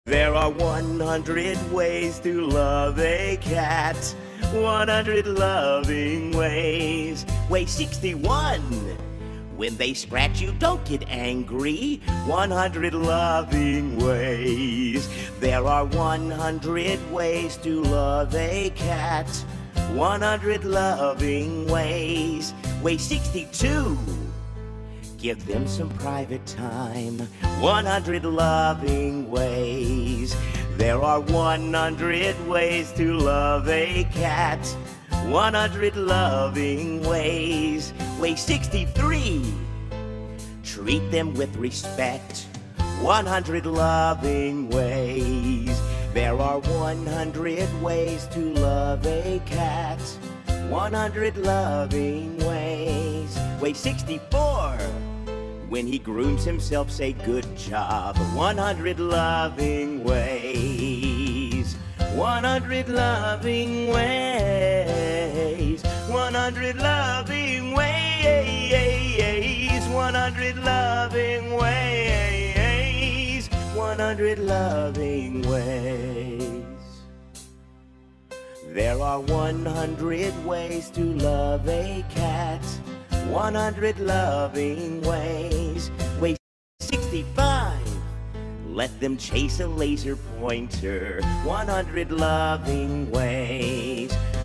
There are 100 ways to love a cat. 100 loving ways. Way 61. When they scratch you, don't get angry. 100 loving ways. There are 100 ways to love a cat. 100 loving ways. Way 62. Give them some private time. 100 loving ways. There are 100 ways to love a cat. 100 loving ways. Way 63. Treat them with respect. 100 loving ways. There are 100 ways to love a cat. 100 loving ways. Way 64. When he grooms himself, say good job. 100 loving ways. 100 loving ways. 100 loving ways. 100 loving ways. 100 loving ways. There are 100 ways to love a cat. 100 loving ways. Way 65. Let them chase a laser pointer. 100 loving ways.